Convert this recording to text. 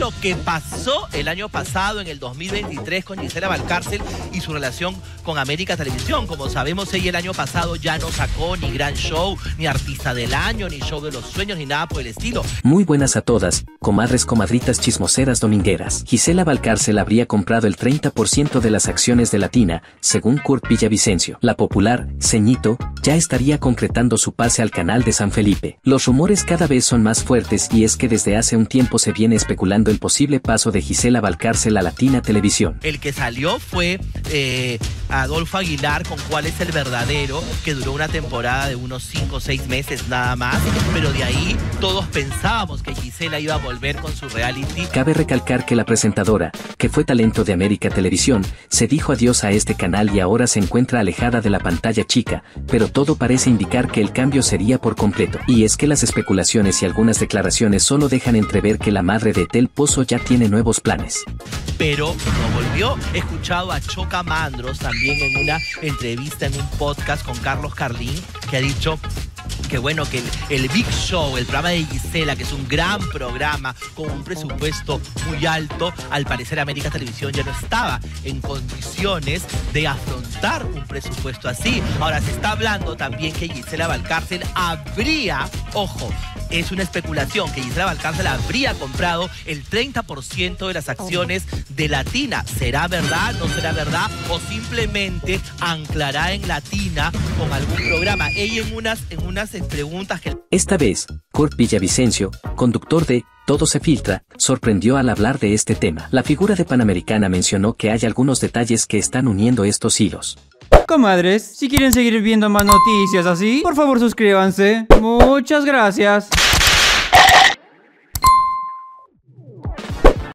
lo que pasó el año pasado, en el 2023, con Gisela Valcárcel y su relación con América Televisión. Como sabemos, ella el año pasado ya no sacó ni Gran Show, ni Artista del Año, ni Show de los Sueños, ni nada por el estilo. Muy buenas a todas, comadres, comadritas chismoseras domingueras. Gisela Valcárcel habría comprado el 30% de las acciones de Latina, según Kurt Villavicencio. La popular, ceñito, ya estaría concretando su pase al canal de San Felipe. Los rumores cada vez son más fuertes y es que desde hace un tiempo se viene especulando el posible paso de Gisela Valcárcel a Latina Televisión. El que salió fue Adolfo Aguilar con Cuál es el verdadero, que duró una temporada de unos 5 o 6 meses nada más, pero de ahí todos pensábamos que Gisela iba a volver con su reality. Cabe recalcar que la presentadora, que fue talento de América Televisión, se dijo adiós a este canal y ahora se encuentra alejada de la pantalla chica, pero todo parece indicar que el cambio sería por completo. Y es que las especulaciones y algunas declaraciones solo dejan entrever que la madre de Tel Pozo ya tiene nuevos planes. Pero no volvió. He escuchado a Choca Mandros también en una entrevista en un podcast con Carlos Carlín, que ha dicho que bueno, que el Big Show, el programa de Gisela, que es un gran programa con un presupuesto muy alto, al parecer América Televisión ya no estaba en condiciones de afrontar un presupuesto así. Ahora se está hablando también que Gisela Valcárcel habría, ojo, es una especulación, que Gisela Valcárcel habría comprado el 30% de las acciones de Latina. ¿Será verdad? ¿No será verdad? ¿O simplemente anclará en Latina con algún programa? Ella en unas preguntas que... Esta vez, Kurt Villavicencio, conductor de Todo se filtra, sorprendió al hablar de este tema. La figura de Panamericana mencionó que hay algunos detalles que están uniendo estos hilos. Comadres, si quieren seguir viendo más noticias así, por favor suscríbanse. Muchas gracias.